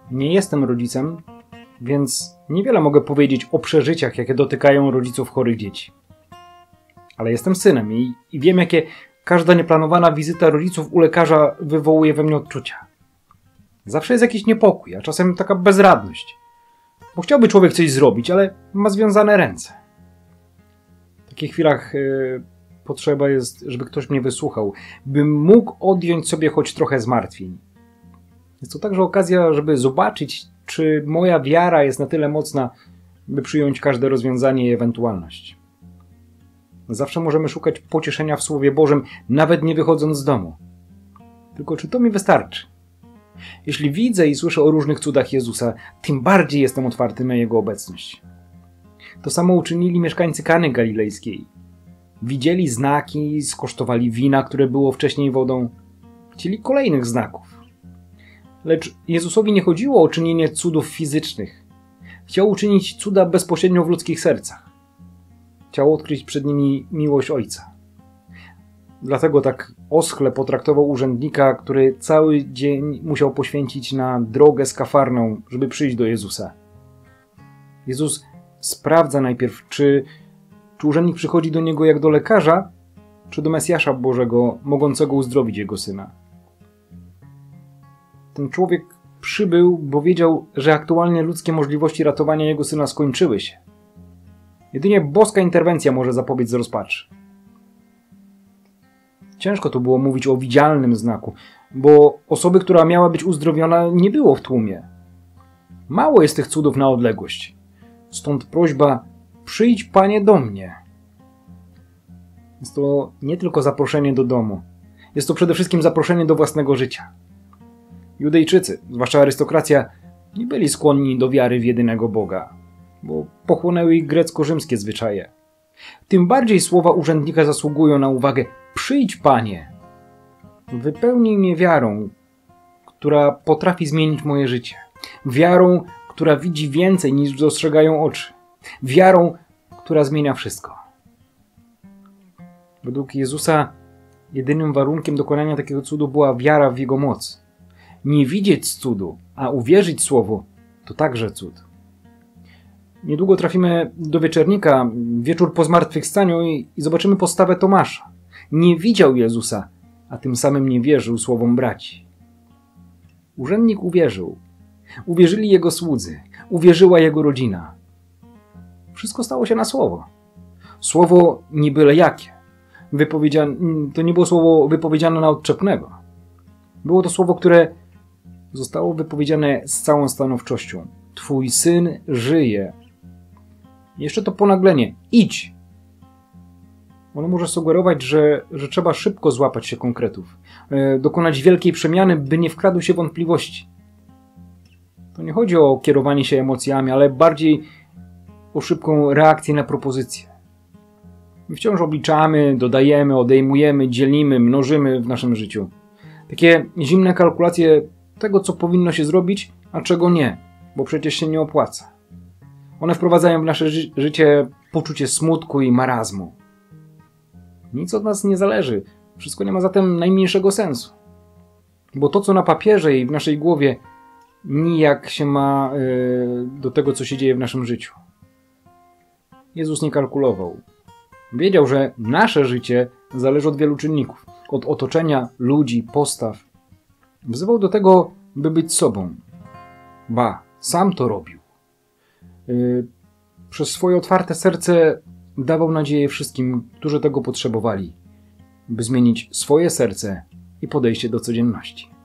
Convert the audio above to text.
Nie jestem rodzicem, więc niewiele mogę powiedzieć o przeżyciach, jakie dotykają rodziców chorych dzieci. Ale jestem synem i wiem, jakie każda nieplanowana wizyta rodziców u lekarza wywołuje we mnie odczucia. Zawsze jest jakiś niepokój, a czasem taka bezradność. Bo chciałby człowiek coś zrobić, ale ma związane ręce. W takich chwilach potrzeba jest, żeby ktoś mnie wysłuchał, bym mógł odjąć sobie choć trochę zmartwień. Jest to także okazja, żeby zobaczyć, czy moja wiara jest na tyle mocna, by przyjąć każde rozwiązanie i ewentualność. Zawsze możemy szukać pocieszenia w Słowie Bożym, nawet nie wychodząc z domu. Tylko czy to mi wystarczy? Jeśli widzę i słyszę o różnych cudach Jezusa, tym bardziej jestem otwarty na Jego obecność. To samo uczynili mieszkańcy Kany Galilejskiej. Widzieli znaki, skosztowali wina, które było wcześniej wodą. Chcieli kolejnych znaków. Lecz Jezusowi nie chodziło o czynienie cudów fizycznych. Chciał uczynić cuda bezpośrednio w ludzkich sercach. Chciał odkryć przed nimi miłość Ojca. Dlatego tak oschle potraktował urzędnika, który cały dzień musiał poświęcić na drogę z Kafarną, żeby przyjść do Jezusa. Jezus sprawdza najpierw, czy urzędnik przychodzi do niego jak do lekarza, czy do Mesjasza Bożego, mogącego uzdrowić jego syna. Ten człowiek przybył, bo wiedział, że aktualnie ludzkie możliwości ratowania jego syna skończyły się. Jedynie boska interwencja może zapobiec rozpaczy. Ciężko tu było mówić o widzialnym znaku, bo osoby, która miała być uzdrowiona, nie było w tłumie. Mało jest tych cudów na odległość. Stąd prośba: przyjdź, Panie, do mnie. Jest to nie tylko zaproszenie do domu. Jest to przede wszystkim zaproszenie do własnego życia. Judejczycy, zwłaszcza arystokracja, nie byli skłonni do wiary w jedynego Boga, bo pochłonęły ich grecko-rzymskie zwyczaje. Tym bardziej słowa urzędnika zasługują na uwagę: przyjdź, Panie. Wypełnij mnie wiarą, która potrafi zmienić moje życie. Wiarą, która widzi więcej niż dostrzegają oczy. Wiarą, która zmienia wszystko. Według Jezusa jedynym warunkiem dokonania takiego cudu była wiara w Jego moc. Nie widzieć cudu, a uwierzyć Słowu, to także cud. Niedługo trafimy do Wieczernika, wieczór po zmartwychwstaniu, i zobaczymy postawę Tomasza. Nie widział Jezusa, a tym samym nie wierzył słowom braci. Urzędnik uwierzył. Uwierzyli jego słudzy. Uwierzyła jego rodzina. Wszystko stało się na słowo. Słowo nie byle jakie. To nie było słowo wypowiedziane na odczepnego. Było to słowo, które zostało wypowiedziane z całą stanowczością. Twój syn żyje. Jeszcze to ponaglenie. Idź. Ono może sugerować, że trzeba szybko złapać się konkretów. Dokonać wielkiej przemiany, by nie wkradły się wątpliwości. To nie chodzi o kierowanie się emocjami, ale bardziej o szybką reakcję na propozycję. My wciąż obliczamy, dodajemy, odejmujemy, dzielimy, mnożymy w naszym życiu. Takie zimne kalkulacje tego, co powinno się zrobić, a czego nie, bo przecież się nie opłaca. One wprowadzają w nasze życie poczucie smutku i marazmu. Nic od nas nie zależy. Wszystko nie ma zatem najmniejszego sensu. Bo to, co na papierze i w naszej głowie, nijak się ma do tego, co się dzieje w naszym życiu. Jezus nie kalkulował. Wiedział, że nasze życie zależy od wielu czynników. Od otoczenia, ludzi, postaw. Wzywał do tego, by być sobą. Ba, sam to robił. Przez swoje otwarte serce dawał nadzieję wszystkim, którzy tego potrzebowali, by zmienić swoje serce i podejście do codzienności.